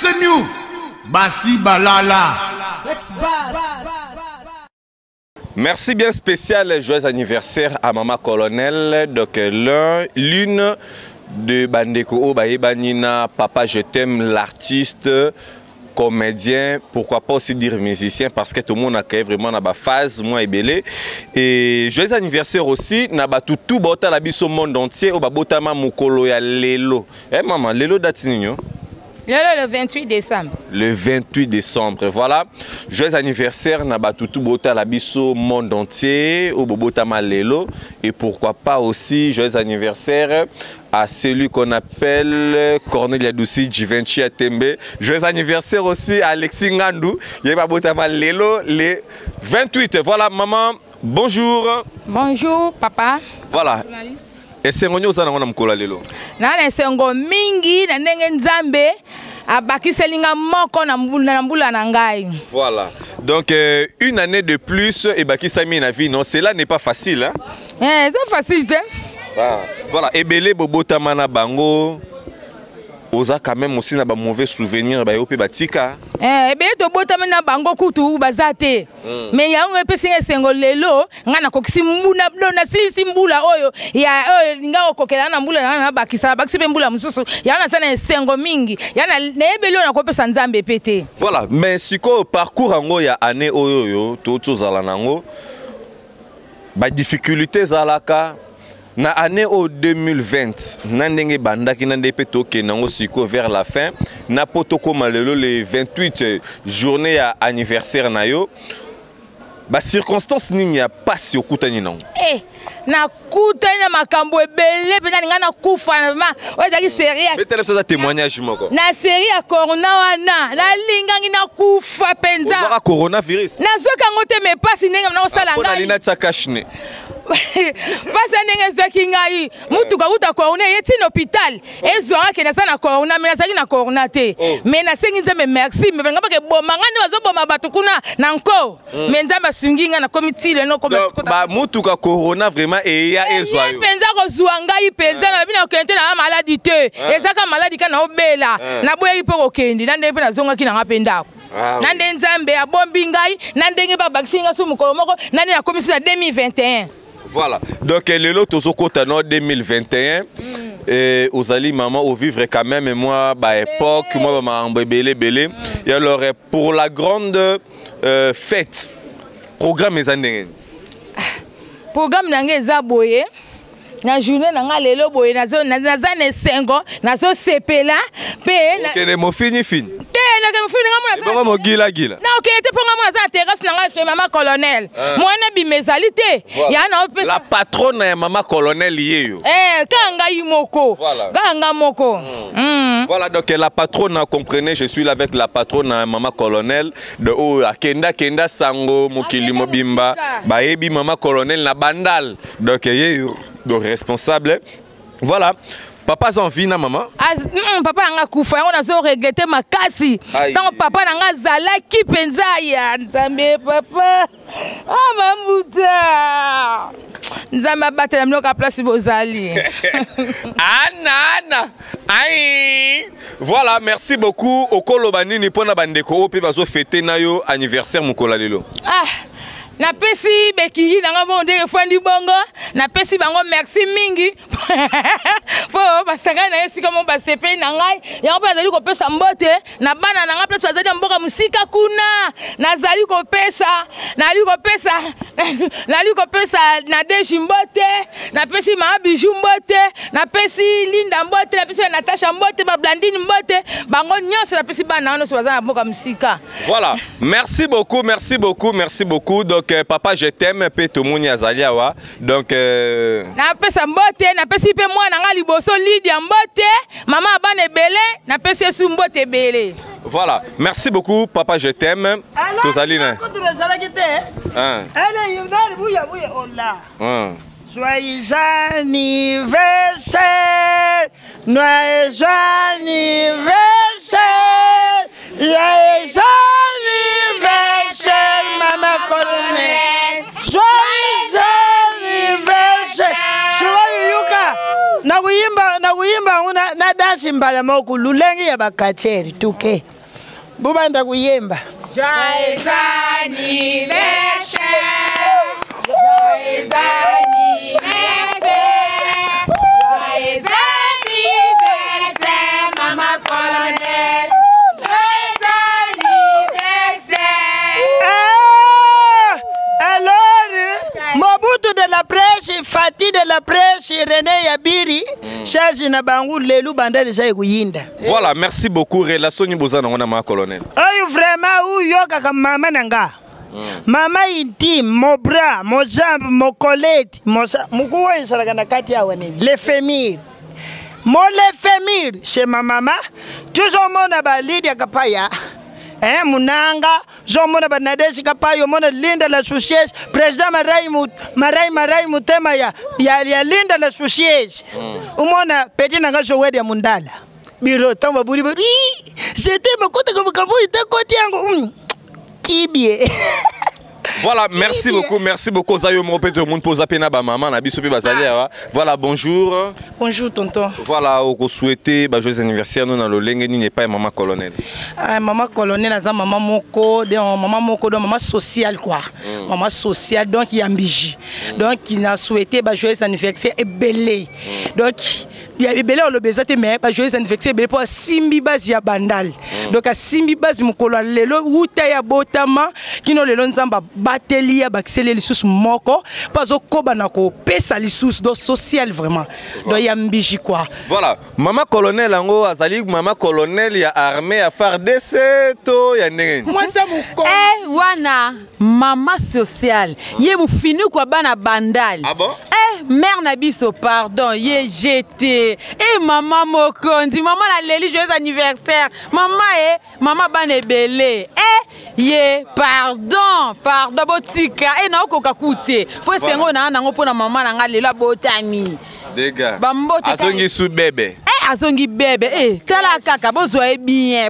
New, Bassi Balala. Merci bien spécial, joyeux anniversaire à Maman Colonel. Donc l'une de Bandeko Obaïbanina, Papa je t'aime, l'artiste, comédien, pourquoi pas aussi dire musicien, parce que tout le monde a vraiment na phase, moi et belé. Et joyeux anniversaire aussi, na tout bota la biso monde entier, au babota ma mukolo ya lelo. Eh maman, lelo datinyo. Le 28 décembre. Le 28 décembre, voilà. Joyeux anniversaire, Nabatutu Bota Labiso monde entier, au Bobota Malelo. Et pourquoi pas aussi, joyeux anniversaire à celui qu'on appelle Cornelia Doussi Givenchy Atembe. Joyeux anniversaire aussi à Alexis Ngandou, Yeba Bota Malelo, le 28. Voilà, maman, bonjour. Bonjour, papa. Voilà. Et c'est on a mkola lelo. Na sengo mingi na ndenge nzambe abakiselinga moko na mbula na ngai. Voilà. Donc une année de plus et bakisami na vie non, cela n'est pas facile hein. C'est facile hein. Voilà, ebele bobota mana bango. Oza quand même aussi na ba mauvais souvenir ba yope batika. Ebele to bota mana bango kutu bazate. Mais ya on pesinga sengo lelo ngana kokisi mbuna na sisi mbula oyo ya oyo ngao kokela na mbula na bakisa bakisibe mbula mususu ya na sana sengo mingi ya na ebele na kopesa nzambe pete. Voilà, mais siko parcours ango ya année oyo yo to zala nango ba difficultés zalaka. Na année au 2020, nandenge bandaki nande petoke nango siko vers la fin, na potoko malelo le 28 journée à anniversaire na yo. Ba circonstance nini ya pasi okutani nango. Na kutani na makambo ebele pena ninga na kufa ma ozaki série. Mais tele ça témoignage moko. Na série ya corona wana, la lingangi na kufa penza. Ozaka coronavirus. Na zoka ngote me pasi ninga na osala ngai. Pona lina tsakashne. Basa ndenge zaki ngai mutu ka uta corona yeti na hôpital ezwa ke na sana corona mais na saki na corona te mais na sengi nzambe merci mais ngaba ke boma ngani bazoboma batu kuna na nko mais nzambe sunginga na komitile no ko ba mutu ka corona vraiment eya ezwa yo penza ko zwa ngai penza na bina okente na maladie te ezaka maladie kana obela na boye ipo ko kendi na ndenge na zonga kina ngapenda nande nzambe abombi ngai na ndenge ba baksinga su mukolo moko nande na komisi na 2021. Voilà, donc le lot aux Okotano 2021 et aux Ali maman au vivre quand même et moi bah époque moi ma belé et alors pour la grande fête programme les années programme nangé zaboye na journée nanga lelo boye nazo nazane sengo nazo sepela pe OK les mots fini na ke mfini nga mona mo gila na OK te ponga mona za terrasse nanga chez Maman Colonel mwana bimezalité ya na opesa la patronne ya Maman Colonel yeyo kanga yimoko kanga moko Voilà, donc la patronne, comprenez, je suis là avec la patronne Maman Colonel de Kenda Sango, Mokili Mobimba, Baebi Maman Colonel na Bandal. Donc, donc responsable. Voilà. Papa en vie na maman. Papa nga kufa on a zo regretter makasi. Tant papa nga zala ki penza ya nzambe papa. Mamuta. Nzambe batela mnoka place bozali. Anana. Aïe. Voilà, merci beaucoup. Okolo banini pona bandeko pe bazo fêter na yo anniversaire mukola lelo. Na pesi beki nanga bonde fandi bongo na pesi bango merci mingi fo basaka na yesi comme basepe na ngai ya pa zali ko pesa mbote na bana nanga place azali mboka musika kuna nazali ko pesa na deji mbote na pesi ma biju mbote na pesi Linda mbote na pesi Natasha mbote ba Blandine mbote bango nyonso na pesi bana no so bazana mboka musika. Voilà, merci beaucoup donc papa je t'aime pe to moni azaliawa donc na pesa mbote na pesi pe mwana nga liboso Lydia mbote mama abane belé na pesi su mbote belé. Voilà, merci beaucoup papa je t'aime Tozaline. Joyeux anniversaire, joyeux anniversaire, joyeux anniversaire, Maman Colonel. Joyeux anniversaire. Joyeux Yuka. Na kuimba dansi mbala moku lulengi ya bakacheri tuke bubanda kuyemba Joyeux anniversaire, joyeux anniversaire, joyeux anniversaire, Maman Colonel, joyeux anniversaire. Alors Mobutu de la presse, Fati de la presse, René Yabiri, Serge Nabangu, Lelu Bandel Kuyinda. Voilà, merci beaucoup. Relation ni bozana on a ma colonel. Oyo vraiment ou yoka comme maman nanga. Mama intime, mon bras, mon jambe, mon colette, mon moukoua isalaga na kati ya wani. Les fémir. Mon les fémir chez ma maman. Toujours mon abalidi ya kapaya. Munanga, Zomona Banadeshi Kapayo, Mona Linda la Souciès, Président Marai Mutema ya Linda la Souciès. Umona Petina Gasowedi Mundala. Biro Tomba Buri, c'était ma côte comme Kabu, Takotiango. Kibie. Voilà, merci beaucoup. Zayo Mopé, tout le monde pose à peine à maman, na bisopi bazalia. Voilà, bonjour. Bonjour, tonton. Voilà, au souhaité, joyeux anniversaire, nous dans le Lengue, n'est pas maman colonel. Maman colonel, a maman moko, maman sociale quoi. Maman sociale, donc il y a mbiji. Donc il a souhaité joyeux anniversaire et belé. Donc il y a belé on le bezate mais joyeux anniversaire belé pour simbi base ya bandal. Donc à simbi base mukolo lelo uta ya botama kino lelo nzamba bateli ya bakisele lisusu moko pas okoba na ko pesa lisusu do social vraiment. Donc il y a mbiji quoi. Voilà, maman colonel ango azali maman colonel ya armée à faire to ya ndenge. Moi ça moko. Wana maman sociale. Ye mu fini kwa bana bandal. Ah bon? Mère Nabiso, pardon, ye jeté. Maman Mokondi, maman la Léli, joyeux anniversaire. Maman Bane Belé. Ye, pardon, botika. Na okoka koute. Pour ce ngo na ngo pona maman na nga lela botami. Dega. Azongi sous bébé. Azongi bébé. Tala kaka, bozoye bien.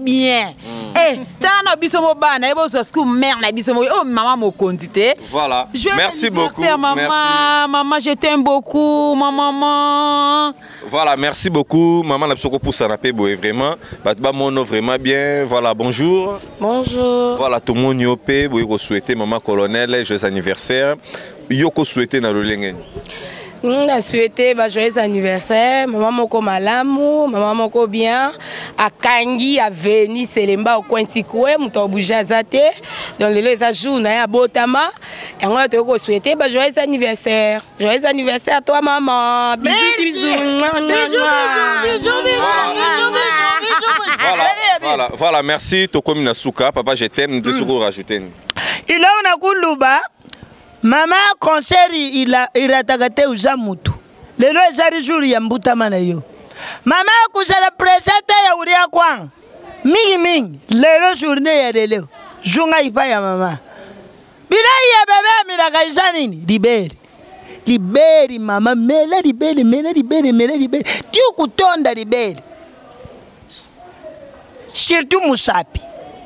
Tala no biso mo bana, bozo sku mère na biso mo. Oh maman Mokondi te. Voilà. Merci beaucoup. Maman, merci. Maman, je t'aime beaucoup, maman. Voilà, merci beaucoup. Maman n'a pas pour ça, vraiment. Mon vraiment bien. Voilà, bonjour. Bonjour. Voilà, tout le monde yopé. Vous souhaitez maman colonel, joyeux anniversaire. Yoko souhaité dans le Lengue. On a souhaité joyeux anniversaire, maman moko malamu, maman moko bien, à Kangi, à Veni, Selemba, au Cointikoué, Mouto Boujazate, dans les jours, à Botama, et on a souhaité joyeux anniversaire. Joyeux anniversaire à toi, maman. Bisous, bisous. Voilà, merci. Tokomi Nasuka, papa, je t'aime. De ce qu'on rajouter. Il a una kuluba. Mama concert il a tagate uzamutu. Lelo ezari jour ya mbutama na yo. Mama kuzala presente ya uria kwang. Mingi lelo journée ya lelo. Junga ipa ya mama. Bila ya bebe miraka izanini liberi mama mela liberi. Tiu kutonda liberi. Surtout musapi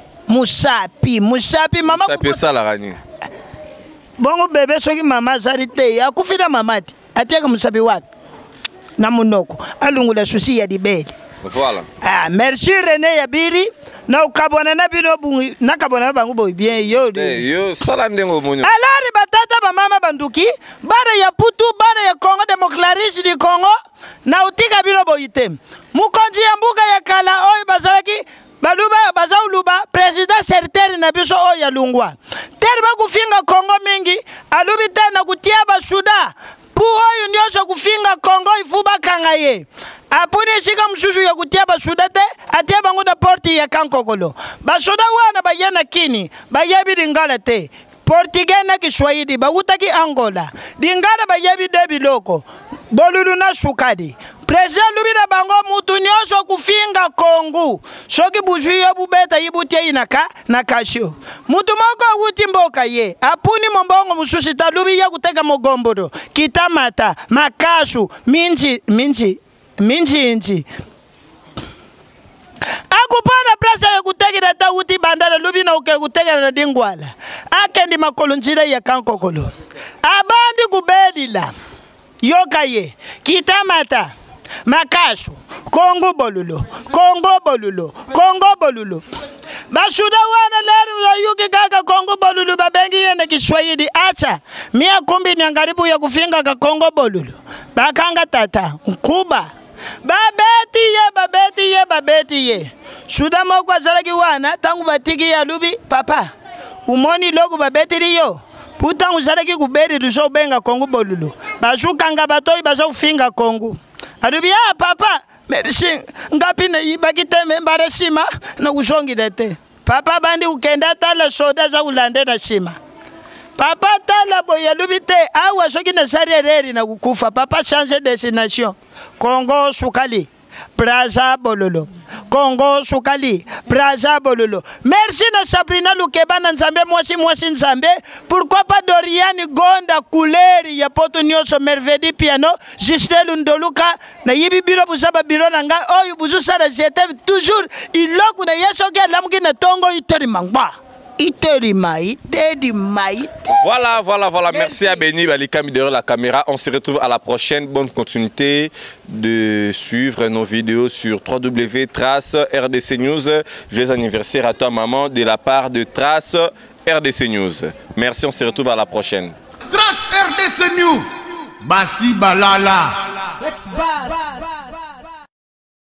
mama Musapi ça la rani. Bongo bébé soki mama zarite ya kufida mamati ateka musabi wapi na munoko alungula susi ya dibeli. Voilà. Merci René Yabiri na ukabona na bino bungi na kabona bangu boy bien yo sala ndengo monyo. Alari batata ba mama banduki bara ya putu bara ya Congo démocratique du Congo na utika bino boyitem mukonzi ya mbuga ya kala oy bazalaki baluba bazauluba president certain na biso oya lungwa terba kufinga Congo mingi alubi tena kutia basuda pu oyo nyoso kufinga Congo ifuba kangaye apuni shika msusu ya kutia basuda te atia bangu na porti ya kankokolo basuda wana bayana kini bayabi dingala te Portugais na Kiswahili bagutaki Angola dingala bayabi debi loko bolulu na sukadi President lubira bango mutu nyoso kufinga Kongo soki bujuyo bubeta yibutia inaka na kasho mutu moko wuti mboka ye apuni mombongo mususi talubi ya kuteka mogomboro kitamata makasu minji akupana prasa ya kutegera ta uti bandara lubi na uke kutegera na dingwala akendi makolonjira ya kankokolo abandi kubelila yoka ye kitamata Makasu, Congo Bolulo, Congo Bolulo, Congo Bolulo. Bashuda wana leo yuki kaka Kongo Bolulu babengi yene Kiswahili acha mia kumbi ni ngaribu ya kufinga ka Kongo Bolulu bakanga tata nkuba babeti ye shuda mokwa zalaki wana tangu batiki ya lubi papa umoni logo babeti riyo puta uzalaki kuberi duso benga Kongo Bolulu basukanga batoi baso kufinga Kongo alubi papa merci ngapi na ibakite membare shima na kushongile te papa bandi ukenda tala soda za ulande na shima papa tala boya lubite awa soki na sarereri na kukufa papa change destination Congo Sukali Braza Bololo Congo Sukali Braza Bololo. Merci na Sabrina Lukeba na Nzambe mwasi Nzambe. Pourquoi pas Doriani Gonda Kuleri ya poto nyoso mervedi piano Gisèle Ndoluka na yibi biro busaba biro nanga oyu buzusa na jete toujours iloku na yeso ke lamuki na tongo iteri mangba. Voilà. Merci à Benny Balikami derrière la caméra. On se retrouve à la prochaine. Bonne continuité de suivre nos vidéos sur www.trace RDC News. Joyeux anniversaire à toi, maman, de la part de Trace RDC News. Merci, on se retrouve à la prochaine. Trace RDC News. Basi Balala.